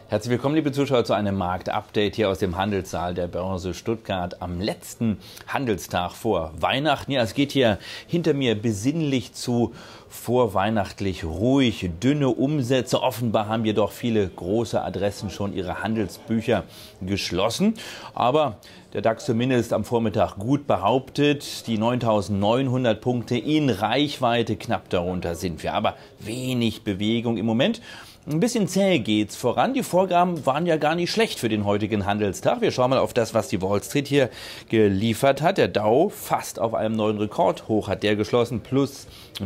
Herzlich willkommen, liebe Zuschauer, zu einem Marktupdate hier aus dem Handelssaal der Börse Stuttgart am letzten Handelstag vor Weihnachten. Ja, es geht hier hinter mir besinnlich zu, vorweihnachtlich ruhig, dünne Umsätze. Offenbar haben jedoch viele große Adressen schon ihre Handelsbücher geschlossen. Aber der DAX zumindest am Vormittag gut behauptet. Die 9.900 Punkte in Reichweite, knapp darunter sind wir. Aber wenig Bewegung im Moment. Ein bisschen zäh geht's voran. Die Vorgaben waren ja gar nicht schlecht für den heutigen Handelstag. Wir schauen mal auf das, was die Wall Street hier geliefert hat. Der Dow fast auf einem neuen Rekordhoch hat der geschlossen, plus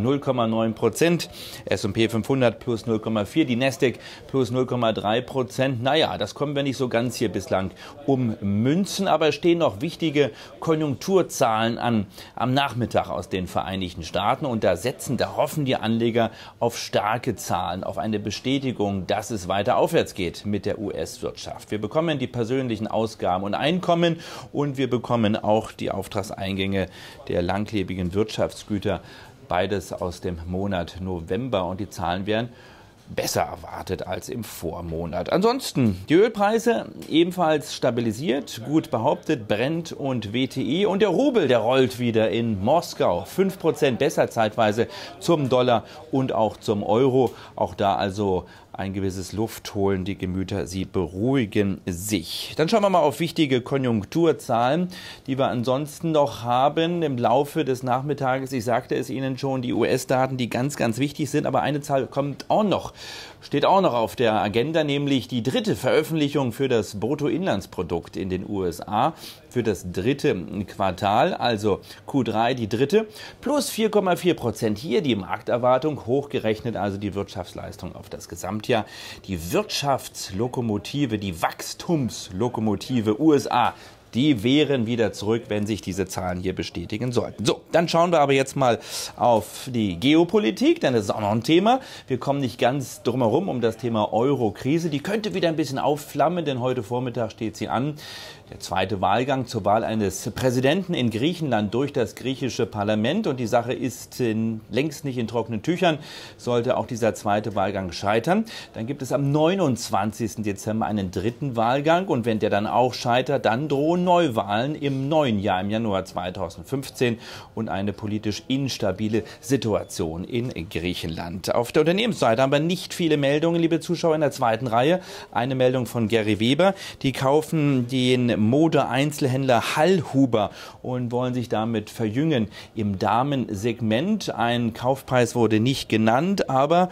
0,9%. S&P 500 plus 0,4%. Die Nasdaq plus 0,3%. Naja, das kommen wir nicht so ganz hier bislang ummünzen. Aber es stehen noch wichtige Konjunkturzahlen an am Nachmittag aus den Vereinigten Staaten. Und da hoffen die Anleger auf starke Zahlen, auf eine Bestätigung, dass es weiter aufwärts geht mit der US-Wirtschaft. Wir bekommen die persönlichen Ausgaben und Einkommen und wir bekommen auch die Auftragseingänge der langlebigen Wirtschaftsgüter, beides aus dem Monat November, und die Zahlen werden besser erwartet als im Vormonat. Ansonsten die Ölpreise ebenfalls stabilisiert, gut behauptet, Brent und WTI, und der Rubel, der rollt wieder in Moskau. 5% besser zeitweise zum Dollar und auch zum Euro. Auch da also ein gewisses Luftholen, die Gemüter, sie beruhigen sich. Dann schauen wir mal auf wichtige Konjunkturzahlen, die wir ansonsten noch haben im Laufe des Nachmittages. Ich sagte es Ihnen schon, die US-Daten, die ganz, ganz wichtig sind, aber eine Zahl steht auch noch auf der Agenda, nämlich die dritte Veröffentlichung für das Bruttoinlandsprodukt in den USA für das dritte Quartal, also Q3, die dritte, plus 4,4%. Hier die Markterwartung, hochgerechnet also die Wirtschaftsleistung auf das Gesamtjahr. Die Wirtschaftslokomotive, die Wachstumslokomotive USA, die wären wieder zurück, wenn sich diese Zahlen hier bestätigen sollten. So, dann schauen wir aber jetzt mal auf die Geopolitik, denn das ist auch noch ein Thema. Wir kommen nicht ganz drumherum um das Thema Euro-Krise. Die könnte wieder ein bisschen aufflammen, denn heute Vormittag steht sie an. Der zweite Wahlgang zur Wahl eines Präsidenten in Griechenland durch das griechische Parlament. Und die Sache ist längst nicht in trockenen Tüchern. Sollte auch dieser zweite Wahlgang scheitern, dann gibt es am 29. Dezember einen dritten Wahlgang. Und wenn der dann auch scheitert, dann drohen Neuwahlen im neuen Jahr, im Januar 2015, und eine politisch instabile Situation in Griechenland. Auf der Unternehmensseite haben wir nicht viele Meldungen, liebe Zuschauer, in der zweiten Reihe. Eine Meldung von Gary Weber. Die kaufen den Mode-Einzelhändler Hallhuber und wollen sich damit verjüngen im Damensegment. Ein Kaufpreis wurde nicht genannt, aber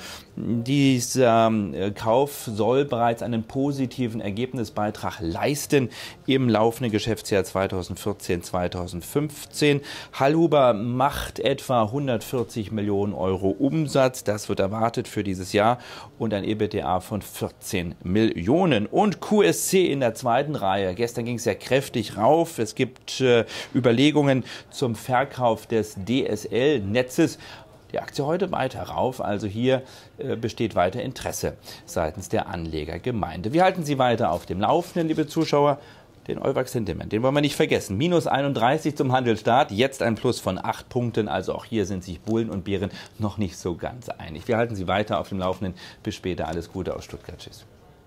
dieser Kauf soll bereits einen positiven Ergebnisbeitrag leisten im laufenden Geschäftsjahr 2014/2015. Hallhuber macht etwa 140 Millionen Euro Umsatz. Das wird erwartet für dieses Jahr, und ein EBITDA von 14 Millionen. Und QSC in der zweiten Reihe. Gestern ging es ja kräftig rauf. Es gibt Überlegungen zum Verkauf des DSL-Netzes. Die Aktie heute weiter rauf, also hier besteht weiter Interesse seitens der Anlegergemeinde. Wir halten Sie weiter auf dem Laufenden, liebe Zuschauer. Den Euwax Sentiment, den wollen wir nicht vergessen. Minus 31 zum Handelsstart, jetzt ein Plus von 8 Punkten. Also auch hier sind sich Bullen und Bären noch nicht so ganz einig. Wir halten Sie weiter auf dem Laufenden. Bis später, alles Gute aus Stuttgart. Tschüss.